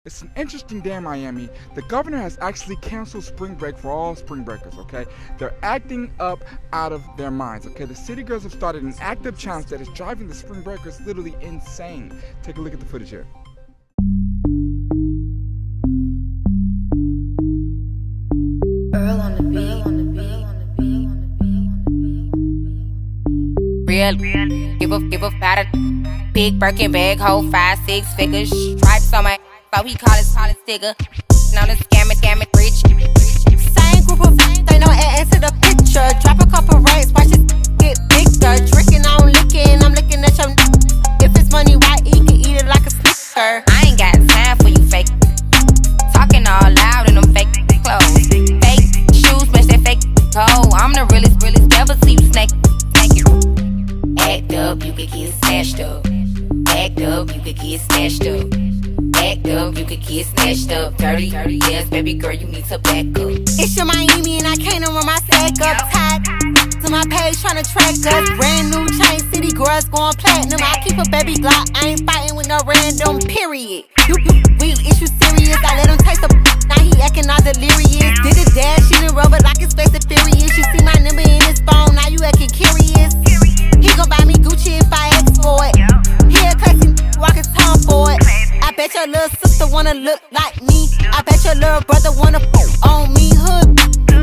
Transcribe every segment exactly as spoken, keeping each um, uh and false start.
It's an interesting day in Miami. The governor has actually canceled spring break for all spring breakers, okay? They're acting up out of their minds, okay? The City Girls have started an active challenge that is driving the spring breakers literally insane. Take a look at the footage here. Earl on the beat, on the beat, on the beat, on the beat, on the beat. Real, give a, give a fat big Birkin bag, hold five, six figures, stripes on my, so he call his call his sticker. Known as scamming, scamming, rich. Same group of they know add to the picture. Drop a couple racks, watch it get bigger. Drinking, I'm licking, I'm looking at your. If it's money right, he can eat it like a snicker. I ain't got time for you fake. Talking all loud in them fake clothes. Fake shoes, match that fake toe. I'm the realest, realest, never see you snake. Snake it. Act up, you could get snatched up. Act up, you could get snatched up. Act up, you could get snatched up. Dirty, dirty, yes, baby girl, you need to back up. It's your Miami and I can't run my sack up. Tied to my page trying to track us. Brand new chain, City Girls going platinum. I keep a baby Glock, I ain't fighting with no random, period. You, you real issue serious, I let him taste the now he acting all delirious. Did a dash in the rubber like his face is furious. You see my number in his phone, now you acting curious. He gon' buy me Gucci if I ask for it. He a classy walking tongue for it. I bet your little sister wanna look like me. I bet your little brother wanna f on me. Hood,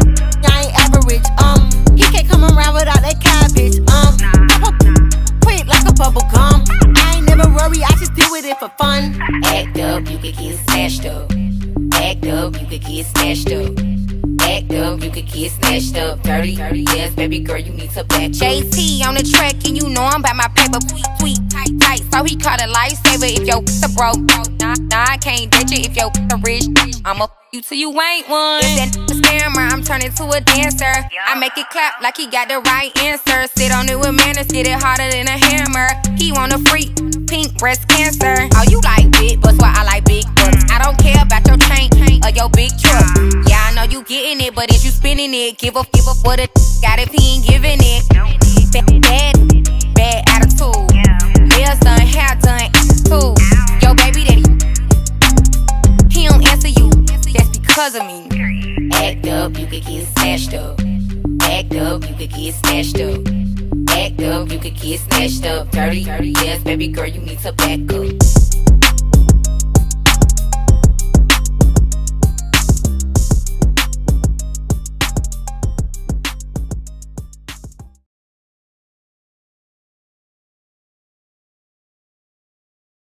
I ain't average. Um, he can't come around without that cabbage. Um, pop up quick like a bubble gum. I ain't never worry, I just deal with it for fun. Act up, you could get snatched up. Act up, you could get snatched up. Act up, you could get snatched up. Dirty, dirty, yes, baby girl, you need to back up. J T on the track, and you know I'm about my paper. Tweet, tweet, tight, tight. So he caught a lifesaver if your a broke. Nah, nah, I can't ditch it if your a rich. I'ma f you till you ain't one. If that a scammer, I'm turning to a dancer. I make it clap like he got the right answer. Sit on it with manners, get it harder than a hammer. He want a freak, pink breast cancer. Oh, you like big butts, well I like big butts. I don't care about your chain or your big truck. Yeah, I know you getting it, but is you spinning it? Give a give a what a got if he ain't giving it. Bad, bad, bad attitude. Nails done, hair done, too. Yo, baby daddy, he don't answer you. That's because of me. Act up, you could get snatched up. Act up, you could get snatched up. Act up, you could get snatched up. Dirty, dirty, yes, baby girl, you need to back up.